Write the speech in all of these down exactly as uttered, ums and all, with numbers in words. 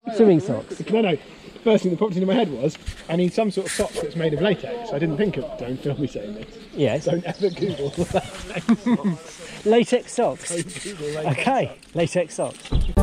Swimming socks. No, no. First thing that popped into my head was, I need some sort of sock that's made of latex. I didn't think of, don't film me saying this. Yes. Don't ever Google latex. Latex socks. Don't Google latex. Okay, latex socks.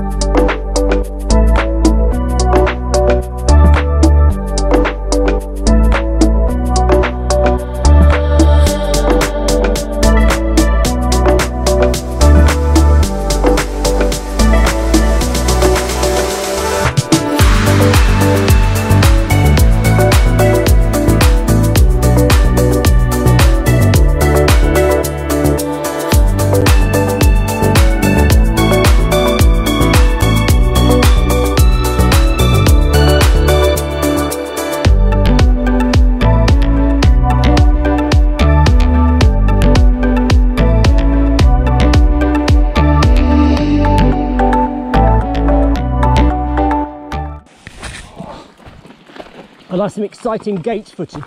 I like some exciting gate footage.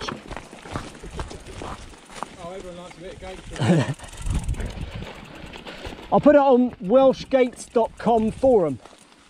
Oh, everyone likes a bit of gate footage. I'll put it on welsh gates dot com forum.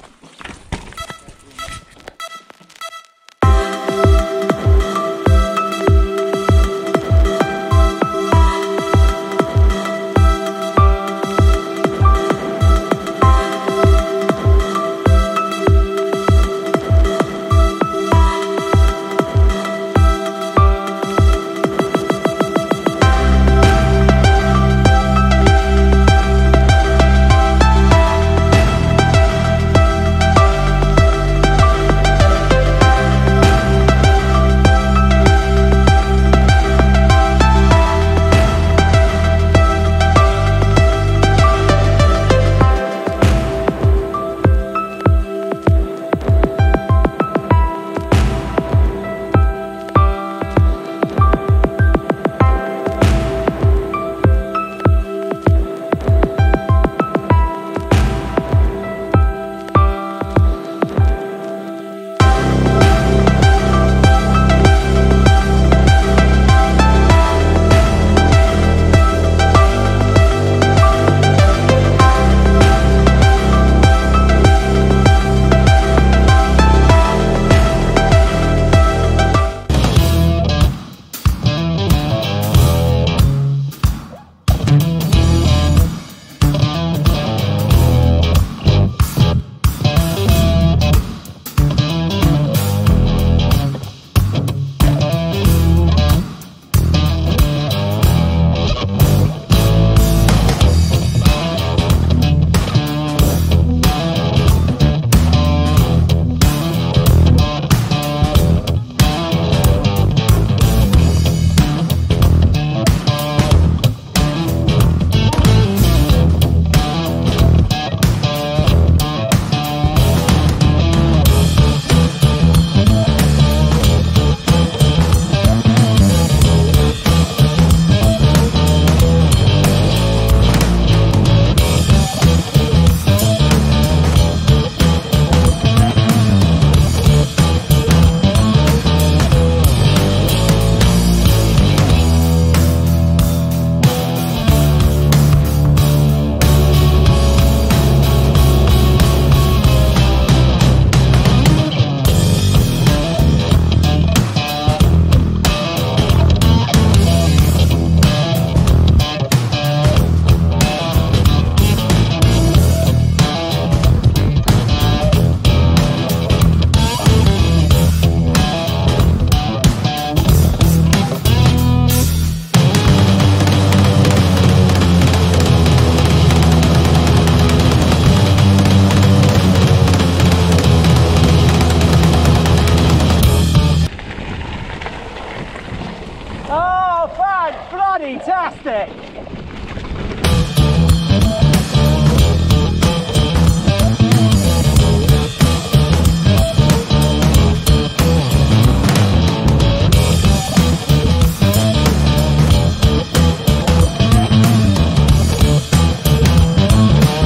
Fantastic!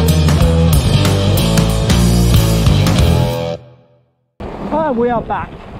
And we are back.